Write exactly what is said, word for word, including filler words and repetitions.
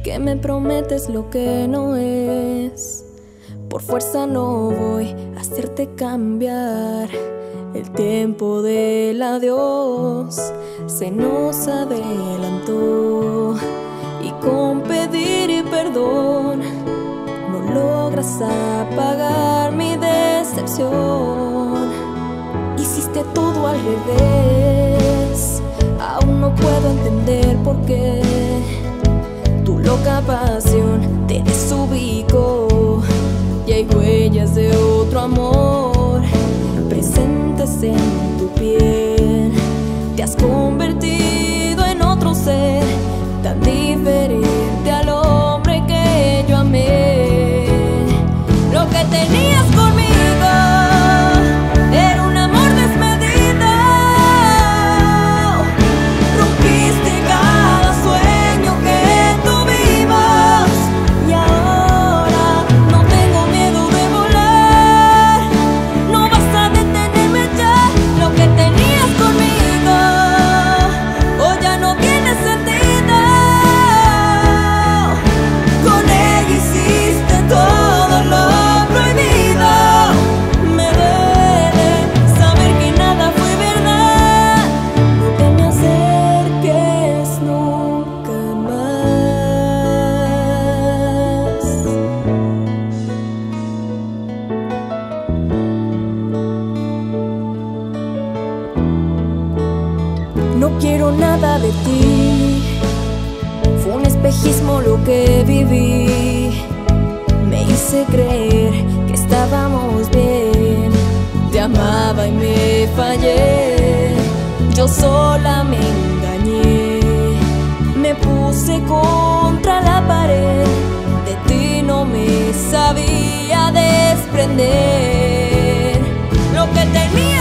que me prometes lo que no es. Por fuerza no voy a hacerte cambiar. El tiempo del adiós se nos adelantó, y con pedir perdón no logras apagar mi decepción. Hiciste todo al revés, aún no puedo entender por qué. Tu loca pasión te desubicó, y hay huellas de otro amor presentes en tu piel. Te has convertido en otro ser tan diferente al hombre que yo amé. Lo que tenías conmigo era un amor desmedido. Rompiste cada sueño que tuvimos, y ahora no tengo miedo de volar. No vas a detenerme ya. Lo que tenías conmigo hoy ya no tiene sentido. Con ella hiciste todo lo prohibido. Me duele saber que nada fue verdad. No te me acerques nunca más. No quiero nada de ti, fue un espejismo lo que viví. Me hice creer que estábamos bien, te amaba y me fallé. Yo sola me engañé, me puse contra la pared. De ti no me sabía desprender. Lo que tenía